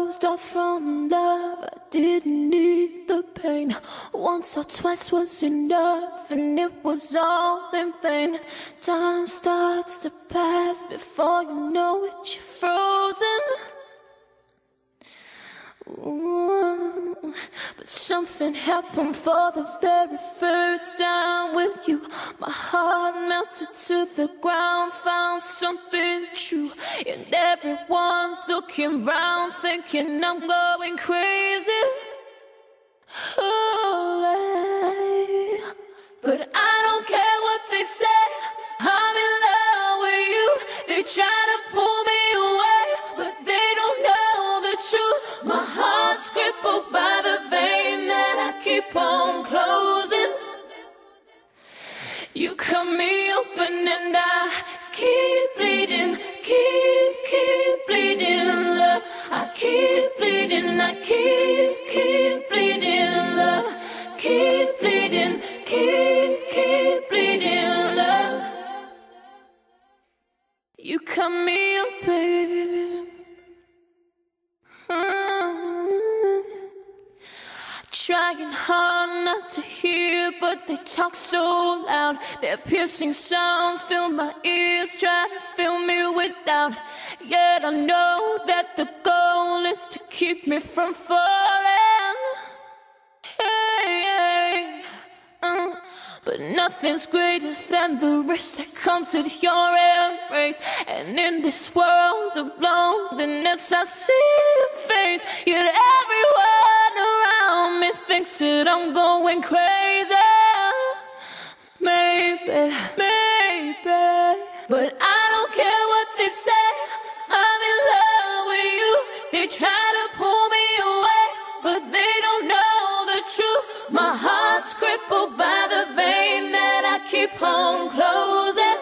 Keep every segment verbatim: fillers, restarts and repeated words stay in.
closed off from love. I didn't need the pain. Once or twice was enough, and it was all in vain. Time starts to pass before you know it, you're frozen. Ooh, but something happened for the very first time with you. My heart melted to the ground, found something true. And everyone's looking round, thinking I'm going crazy. Oh, but I don't care what they say, I'm in love with you. They try to pull me away, but they don't know the truth. My heart's crippled by the vein that I keep on closing. You cut me open and I keep bleeding, keep, keep bleeding, love. I keep bleeding, I keep, keep bleeding, love. Keep bleeding, keep, keep bleeding, love. You cut me open. Trying hard not to hear, but they talk so loud. Their piercing sounds fill my ears, try to fill me with doubt. Yet I know that the goal is to keep me from falling. Hey, hey, uh. But nothing's greater than the risk that comes with your embrace. And in this world of loneliness I see your face. Yet everyone around me thinks that I'm going crazy. Maybe, maybe, but I don't care what they say, I'm in love with you. They try to pull me away, but they don't know the truth. My heart's crippled by the vein that I keep on closing.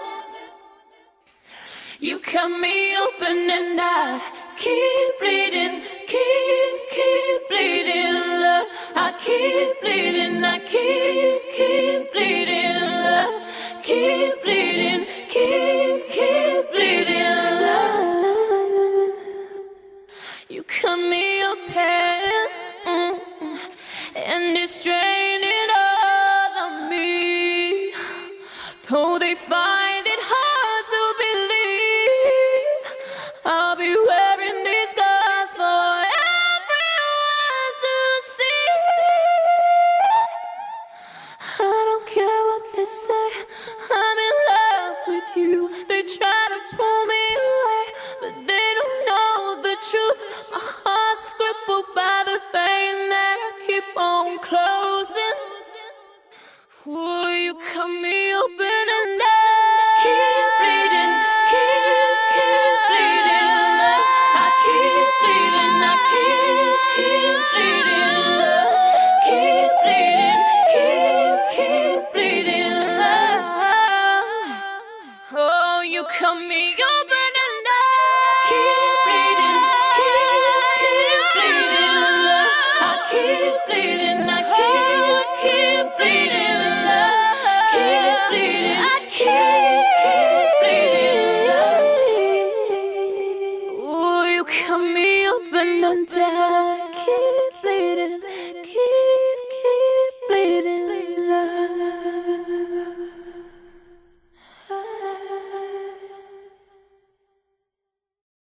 You cut me open and I keep bleeding, keep, keep bleeding, love. I keep bleeding, I keep, keep bleeding, love. Keep bleeding, keep, keep bleeding, love. You cut me open, mm, mm, and it's draining all of me. Though they find it hard to believe, I'll be wearing these scars for everyone to see. I don't care what they say, I'm in love with you. They try to pull me away, but they don't know the truth. My heart's crippled by the vein that I keep on closing. Will you cut me open?